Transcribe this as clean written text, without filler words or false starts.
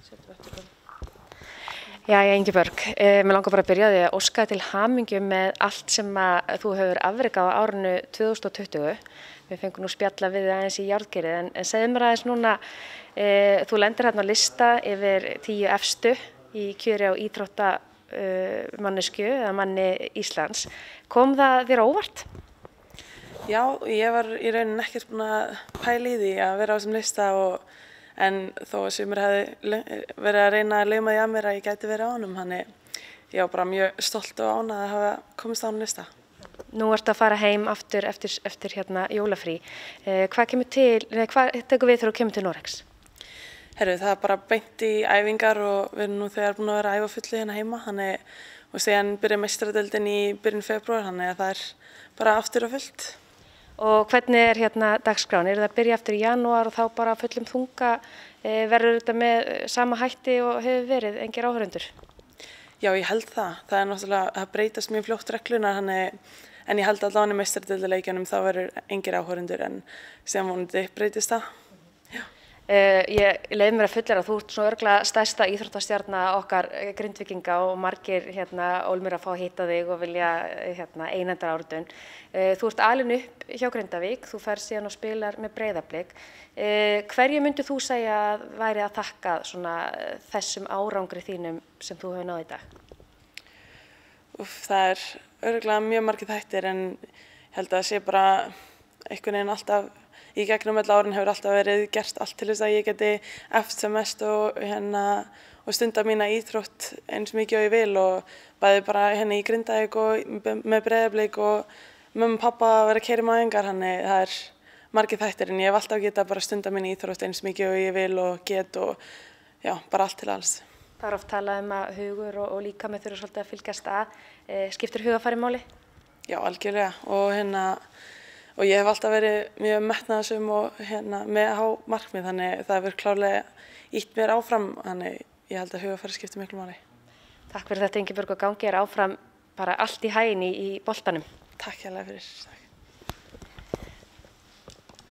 Jæja, Ingibjörg, mér langar bara að byrja á því að óska til hamingju með allt sem að þú hefur afrekað á árinu 2020. Við fengum nú spjalla við þig aðeins í járngerið, en segðu mér aðeins núna, þú lendir hérna á lista yfir 10 efstu í kjöri á íþróttamannesku eða manni Íslands. Kom það þér á óvart? Já, ég var í rauninni ekkert búin að pæla í því að vera á þessum lista en þó að sumir hefði verið að reyna að lauma því að mér að ég gæti verið á honum, þannig ég var bara mjög stolt og ánægð að hafa komist á honum lista. Nú ertu að fara heim aftur eftir jólafrí. Hvað tekur við þegar þú kemur til Noregs? Herru, það er bara beint í æfingar og við erum nú þegar búin að vera að æfa fullu hérna heima, og síðan byrja meistaradeildin í byrjun febrúar, þannig að það er bara aftur og fullt. Og hvernig er hérna dagskráin? Er það að byrja eftir í janúar og þá bara fullum þunga? Verður þetta með sama hætti og hefur verið, engir áhorfendur? Já, ég held það. Það er náttúrulega, það breytast mjög fljótt reglunar, en ég held að allavega í meistaradeildarleikjunum þá verður engir áhorfendur, en síðan vonandi breytist það. Ég leyfi mér að fullera að þú ert svona örugglega stærsta íþróttastjarna okkar Grindvíkinga og margir ólmir að fá að hitta þig og vilja einandaráritun. Þú ert alin upp hjá Grindavík, þú ferð síðan og spilar með Breiðablik. Hverju myndir þú segja að væri að þakka svona þessum árangri þínum sem þú hefur náð í dag? Það er örugglega mjög margir þættir, en ég held að það sé bara einhvern veginn alltaf í gegnum öll árin hefur alltaf verið gert allt til þess að ég geti æft sem mest og stunda mína íþrótt eins mikið og ég vil, og bæði bara í Grindavík og með Breiðablik og mömmu og pappa að vera að keyra í mæðingar, þannig það er margir þættir, en ég hef alltaf getað bara stunda mína íþrótt eins mikið og ég vil og get, og já, bara allt til alls. Það er oft talað um að hugur og líkami þurfa svolítið að fylgjast að. Skiptir hugarfarið máli? Já, algjörlega, og ég hef alltaf verið mjög metnaðarsöm og með há markmið, þannig það hefur klárlega ýtt mér áfram, þannig ég held að hugarfarið skiptir miklu máli. Takk fyrir þetta, Ingibjörg, og gangi þér áfram bara allt í haginn í boltanum. Takk hérlega fyrir.